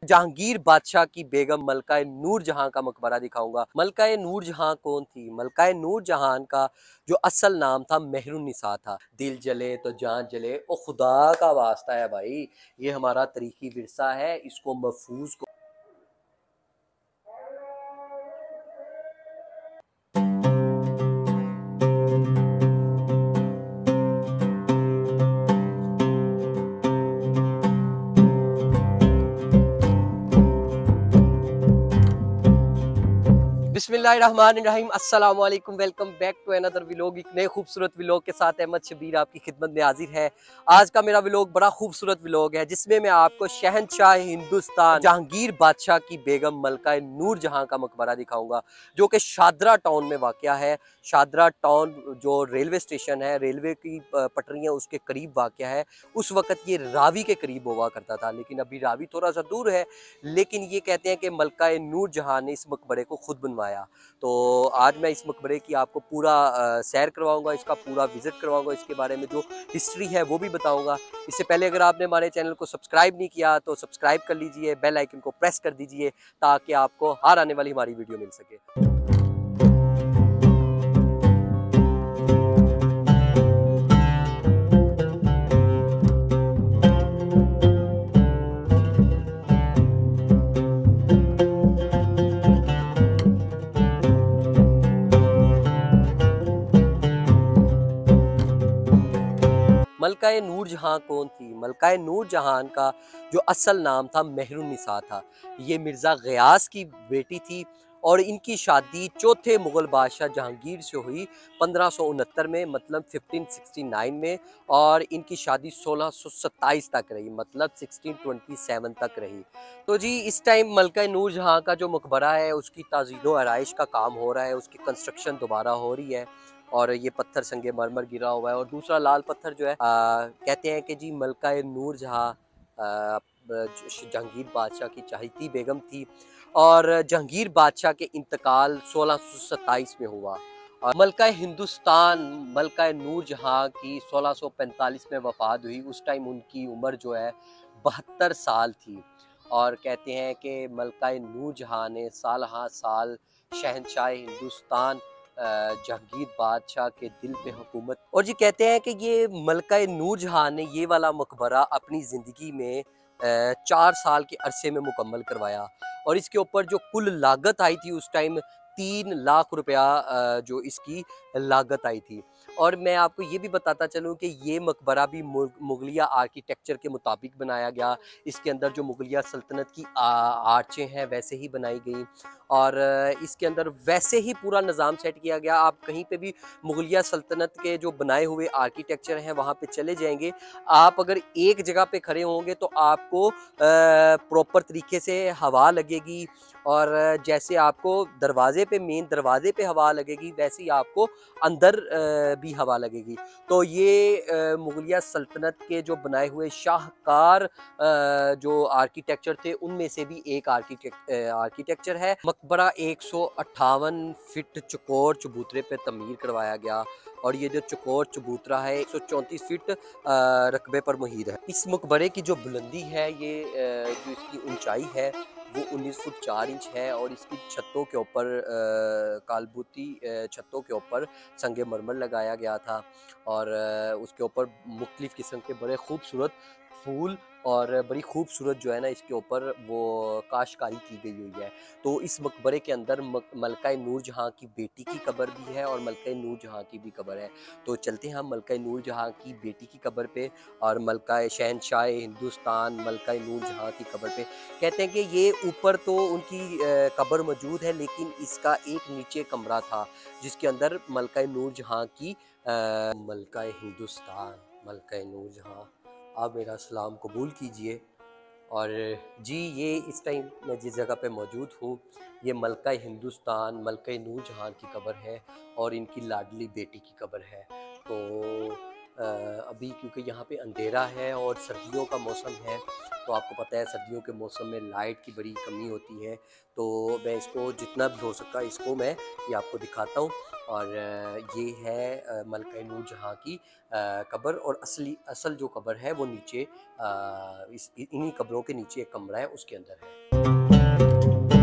जहांगीर बादशाह की बेगम मलकाए नूर जहां का मकबरा दिखाऊंगा। मलकाए नूर जहां कौन थी? मलकाए नूर जहां का जो असल नाम था मेहरुन्निसा था। दिल जले तो जान जले, ओ खुदा का वास्ता है भाई, ये हमारा तरीकी विरसा है, इसको महफूज को बिस्मिल्लाहिर्रहमानिर्रहीम। अस्सलाम वालेकुम, welcome back to another vlog. एक नए खूबसूरत व्लॉग के साथ अहमद शबीर आपकी खिदमत में हाजिर है। आज का मेरा व्लॉग बड़ा खूबसूरत व्लॉग है, जिसमें मैं आपको शहंशाह हिंदुस्तान जहांगीर बादशाह की बेगम मलकाए नूर जहां का मकबरा दिखाऊंगा, जो कि शादरा टाउन में वाक़या है। शादरा टाउन जो रेलवे स्टेशन है, रेलवे की पटरियाँ उसके करीब वाक़या है। उस वक़्त ये रावी के करीब हुआ करता था, लेकिन अभी रावी थोड़ा सा दूर है। लेकिन ये कहते हैं कि मलकाए नूर जहां ने इस मकबरे को खुद बनवाया। तो आज मैं इस मकबरे की आपको पूरा सैर करवाऊंगा, इसका पूरा विजिट करवाऊंगा, इसके बारे में जो हिस्ट्री है वो भी बताऊंगा। इससे पहले अगर आपने हमारे चैनल को सब्सक्राइब नहीं किया तो सब्सक्राइब कर लीजिए, बेल आइकन को प्रेस कर दीजिए, ताकि आपको हर आने वाली हमारी वीडियो मिल सके। मलकाए नूर जहां कौन थी? मलकाए नूर जहां का जो असल नाम था मेहरुन्निसा था। ये मिर्ज़ा गयास की बेटी थी और इनकी शादी चौथे मुग़ल बादशाह जहांगीर से हुई 1569 में, मतलब 1569 में। और इनकी शादी 1627 तक रही, मतलब 1627 तक रही। तो जी इस टाइम मलकाए नूर जहां का जो मकबरा है उसकी ताज़ीनो आराइश का काम हो रहा है, उसकी कंस्ट्रक्शन दोबारा हो रही है। और ये पत्थर संगे मरमर गिरा हुआ है, और दूसरा लाल पत्थर जो है कहते हैं कि जी मलकाए नूर जहां जहांगीर बादशाह की चहेती बेगम थी, और जहांगीर बादशाह के इंतकाल 1627 में हुआ। और मलकाए हिंदुस्तान मलकाए नूर जहां की 1645 में वफात हुई। उस टाइम उनकी उम्र जो है 72 साल थी। और कहते हैं कि मलकाए नूर जहां ने साल हाँ साल शहंशाह हिंदुस्तान जहांगीर बादशाह के दिल पे हुकूमत। और जी कहते हैं कि ये मलकाए नूर जहां ने ये वाला मकबरा अपनी ज़िंदगी में 4 साल के अरसे में मुकम्मल करवाया। और इसके ऊपर जो कुल लागत आई थी उस टाइम 3 लाख रुपया जो इसकी लागत आई थी। और मैं आपको ये भी बताता चलूँ कि ये मकबरा भी मुगलिया आर्किटेक्चर के मुताबिक बनाया गया। इसके अंदर जो मुगलिया सल्तनत की आर्चें हैं वैसे ही बनाई गई, और इसके अंदर वैसे ही पूरा निज़ाम सेट किया गया। आप कहीं पे भी मुगलिया सल्तनत के जो बनाए हुए आर्किटेक्चर हैं वहाँ पे चले जाएंगे, आप अगर एक जगह पे खड़े होंगे तो आपको प्रॉपर तरीके से हवा लगेगी। और जैसे आपको दरवाजे पे, मेन दरवाजे पे हवा लगेगी, वैसे ही आपको अंदर भी हवा लगेगी। तो ये मुगलिया सल्तनत के जो बनाए हुए शाहकार जो आर्किटेक्चर थे उनमें से भी एक आर्किटेक्चर है। मकबरा 158 फीट चौकोर चबूतरे पे तमीर करवाया गया, और ये जो चौकोर चबूतरा है 134 फीट रकबे पर मुहित है। इस मकबरे की जो बुलंदी है, ये जो इसकी ऊंचाई है वो 19 फुट 4 इंच है। और इसकी छतों के ऊपर कालबूती छतों के ऊपर संगे मरमर लगाया गया था। और उसके ऊपर मुख्तलिफ किस्म के बड़े खूबसूरत फूल और बड़ी खूबसूरत जो है ना इसके ऊपर वो काशकारी की गई हुई है। तो इस मकबरे के अंदर मलकाए नूर जहां की बेटी की कब्र भी है और मलकाए नूर जहां की भी कब्र है। तो चलते हैं हम मलकाए नूर जहां की बेटी की कब्र पे, और मलकाए शहंशाह हिंदुस्तान मलकाए नूर जहां की कब्र पे। कहते हैं कि ये ऊपर तो उनकी कब्र मौजूद है, लेकिन इसका एक नीचे कमरा था जिसके अंदर मलकाए नूर जहां की मलकाए हिंदुस्तान मलकाए नूर जहां, आप मेरा सलाम कबूल कीजिए। और जी ये इस टाइम मैं जिस जगह पे मौजूद हूँ, ये मलकाए हिंदुस्तान मलकाए नूर जहां की कब्र है, और इनकी लाडली बेटी की कब्र है। तो अभी क्योंकि यहाँ पे अंधेरा है और सर्दियों का मौसम है, तो आपको पता है सर्दियों के मौसम में लाइट की बड़ी कमी होती है। तो मैं इसको जितना भी हो सका इसको मैं ये आपको दिखाता हूँ। और ये है मलका नूर जहाँ की कब्र, और असल जो कब्र है वो नीचे इन्हीं कब्रों के नीचे एक कमरा है, उसके अंदर है।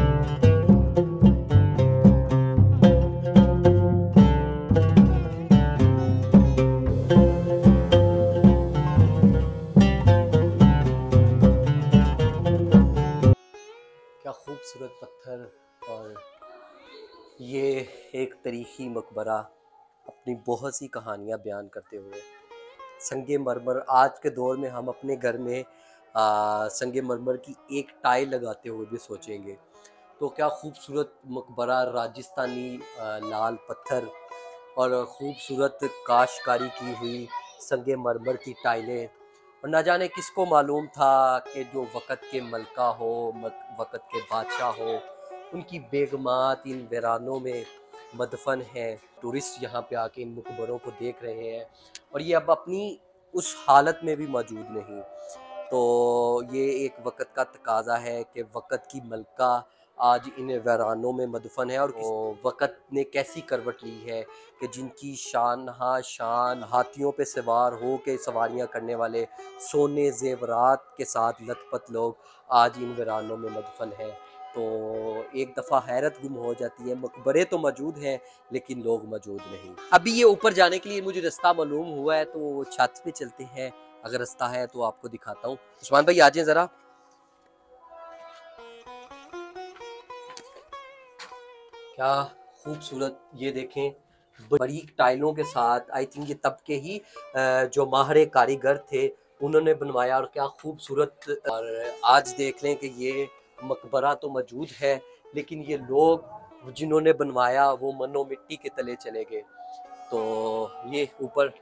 क्या खूबसूरत पत्थर, और ये एक तारीखी मकबरा अपनी बहुत सी कहानियाँ बयान करते हुए संगे मरमर, आज के दौर में हम अपने घर में संगे मरमर की एक टाइल लगाते हुए भी सोचेंगे। तो क्या खूबसूरत मकबरा, राजस्थानी लाल पत्थर और खूबसूरत काशकारी की हुई संगे मरमर की टाइलें। और ना जाने किसको मालूम था कि जो वक़्त के मलका हो, वक़्त के बादशाह हो, उनकी बेगमात इन वीरानों में मदफन हैं। टूरिस्ट यहाँ पे आके इन मकबरों को देख रहे हैं और ये अब अपनी उस हालत में भी मौजूद नहीं। तो ये एक वक़्त का तकाज़ा है कि वक़्त की मलका आज इन वीरानों में मदफन है, और वक़्त ने कैसी करवट ली है कि जिनकी शान शान हाथियों पे सवार हो के सवारियाँ करने वाले सोने ज़ेवरात के साथ लथपथ लोग आज इन वीरानों में मदफन हैं। तो एक दफ़ा हैरत गुम हो जाती है, मकबरे तो मौजूद हैं लेकिन लोग मौजूद नहीं। अभी ये ऊपर जाने के लिए मुझे रास्ता मालूम हुआ है, तो छत पे चलते हैं। अगर रास्ता है तो आपको दिखाता हूँ। उस्मान भाई आ जाएं ज़रा। क्या खूबसूरत, ये देखें बारीक टाइलों के साथ। आई थिंक ये तब के ही जो माहिर कारीगर थे उन्होंने बनवाया, और क्या खूबसूरत। और आज देख लें कि ये मकबरा तो मौजूद है लेकिन ये लोग जिन्होंने बनवाया वो मनो मिट्टी के तले चले गए। तो ये ऊपर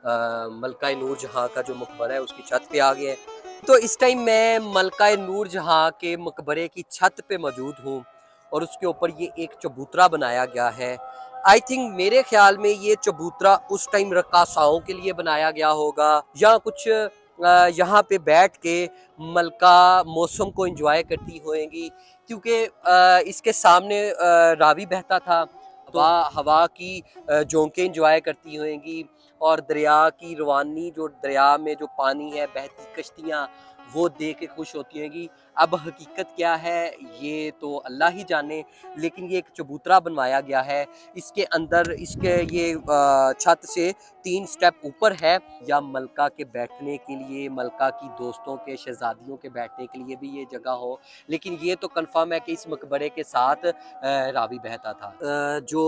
मलका नूर जहाँ का जो मकबरा है उसकी छत पे आ गए हैं। तो इस टाइम मैं मलका नूर जहाँ के मकबरे की छत पे मौजूद हूँ, और उसके ऊपर ये एक चबूतरा बनाया गया है। आई थिंक मेरे ख्याल में ये चबूतरा उस टाइम रक्कासाओं के लिए बनाया गया होगा, या कुछ यहाँ पे बैठ के मलका मौसम को एंजॉय करती होंगी, क्योंकि इसके सामने रावी बहता था। तो हवा की झोंकें एंजॉय करती होंगी, और दरिया की रवानी, जो दरिया में जो पानी है, बहती कश्तियाँ, वो देख के खुश होती होंगी। अब हकीकत क्या है ये तो अल्लाह ही जाने, लेकिन ये एक चबूतरा बनवाया गया है। इसके अंदर इसके ये छत से 3 स्टेप ऊपर है, या मलका के बैठने के लिए, मलका की दोस्तों के, शहजादियों के बैठने के लिए भी ये जगह हो। लेकिन ये तो कंफर्म है कि इस मकबरे के साथ रावी बहता था। जो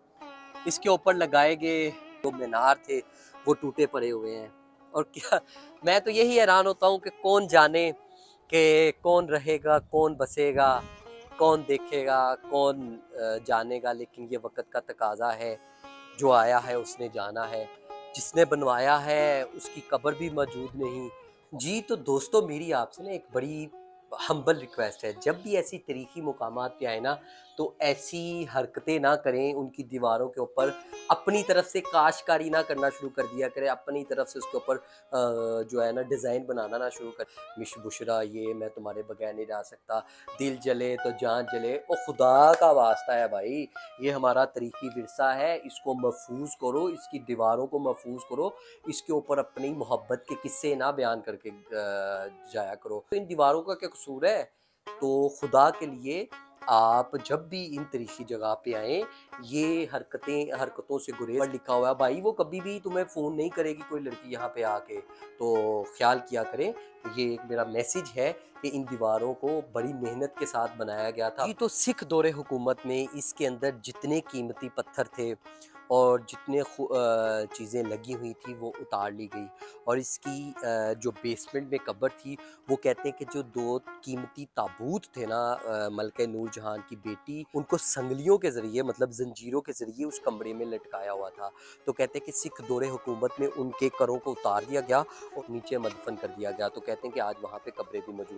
इसके ऊपर लगाए गए जो मीनार थे वो टूटे पड़े हुए हैं। और क्या, मैं तो यही हैरान होता हूँ कि कौन जाने कि कौन रहेगा, कौन बसेगा, कौन देखेगा, कौन जानेगा। लेकिन ये वक़्त का तकाज़ा है, जो आया है उसने जाना है, जिसने बनवाया है उसकी कब्र भी मौजूद नहीं। जी, तो दोस्तों मेरी आपसे ना एक बड़ी हम्बल रिक्वेस्ट है, जब भी ऐसी तारीखी मुकामात पे आए ना, तो ऐसी हरकतें ना करें। उनकी दीवारों के ऊपर अपनी तरफ से काशकारी ना करना शुरू कर दिया करें, अपनी तरफ से उसके ऊपर जो है ना डिज़ाइन बनाना ना शुरू कर। मिश बुशरा, ये मैं तुम्हारे बगैर नहीं रह सकता, दिल जले तो जान जले। ओ खुदा का वास्ता है भाई, ये हमारा तारीखी विरसा है, इसको महफूज करो, इसकी दीवारों को महफूज करो, इसके ऊपर अपनी मोहब्बत के किस्से ना बयान करके जाया करो। तो इन दीवारों का क्या कसूर है? तो खुदा के लिए आप जब भी इन तारीखी जगह पे आएँ, ये हरकतों से गुरेज लिखा हुआ है भाई, वो कभी भी तुम्हें फ़ोन नहीं करेगी कोई लड़की यहाँ पे आके, तो ख्याल किया करें। ये एक मेरा मैसेज है कि इन दीवारों को बड़ी मेहनत के साथ बनाया गया था। जी, तो सिख दौरे हुकूमत में इसके अंदर जितने कीमती पत्थर थे और जितने चीज़ें लगी हुई थी वो उतार ली गई, और इसकी जो बेसमेंट में कब्र थी, वो कहते हैं कि जो 2 कीमती ताबूत थे ना मलके नूर जहां की बेटी, उनको संगलियों के ज़रिए, मतलब ज़ंजीरों के ज़रिए उस कमरे में लटकाया हुआ था। तो कहते हैं कि सिख दौरे हुकूमत में उनके करों को उतार दिया गया और नीचे मदफन कर दिया गया। तो कहते हैं कि आज वहाँ पे कब्रें भी मौजूद नहीं है। तो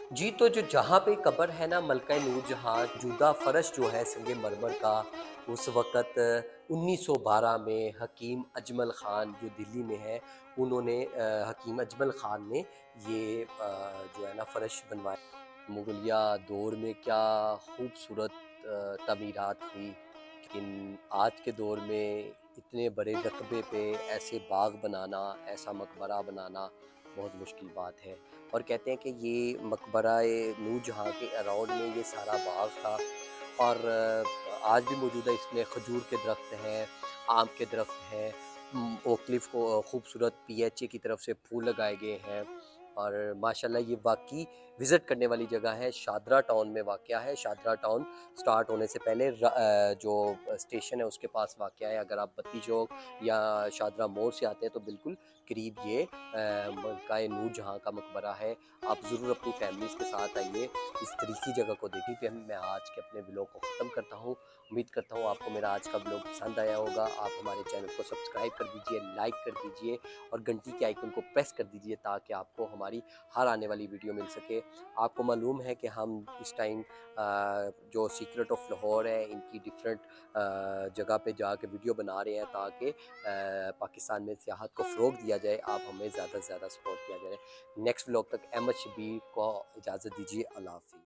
जी, तो जो जहाँ पे कब्र है ना मलका नूरजहाँ, जुदा फ़र्श जो है संगमरमर का, उस वक़्त 1912 में हकीम अजमल ख़ान जो दिल्ली में है, उन्होंने हकीम अजमल ख़ान ने ये जो है ना फ़र्श बनवाया। मुग़लिया दौर में क्या खूबसूरत तामीरात हुई, लेकिन आज के दौर में इतने बड़े रक़बे पे ऐसे बाग बनाना, ऐसा मकबरा बनाना बहुत मुश्किल बात है। और कहते हैं कि ये मकबरा-ए नूरजहाँ के अराउंड में ये सारा बाग था और आज भी मौजूद है। इसमें खजूर के दरख्त हैं, आम के दरख्त हैं, ओकलिफ को खूबसूरत पीएचए की तरफ से फूल लगाए गए हैं और माशाल्लाह ये वाक़ई विज़िट करने वाली जगह है। शादरा टाउन में वाक़या है। शादरा टाउन स्टार्ट होने से पहले जो स्टेशन है उसके पास वाक़या है। अगर आप बत्ती चौक या शादरा मोड़ से आते हैं तो बिल्कुल करीब ये मलका-ए नूरजहाँ का मकबरा है। आप ज़रूर अपनी फैमिलीज़ के साथ आइए, इस तारीख़ी जगह को देखने पे मैं आज के अपने व्लॉग को ख़त्म करता हूँ। उम्मीद करता हूँ आपको मेरा आज का व्लॉग पसंद आया होगा। आप हमारे चैनल को सब्सक्राइब कर दीजिए, लाइक कर दीजिए और घंटी के आइकन को प्रेस कर दीजिए ताकि आपको हमारी हर आने वाली वीडियो मिल सके। आपको मालूम है कि हम इस टाइम जो सीक्रेट ऑफ लाहौर है इनकी डिफरेंट जगह पे जाके वीडियो बना रहे हैं ताकि पाकिस्तान में सियाहत को फ़रोग़ दिया जाए। आप हमें ज़्यादा से ज़्यादा सपोर्ट किया जाए। नेक्स्ट व्लॉग तक अहमद शबीर को इजाज़त दीजिए। अल्लाह हाफ़िज़।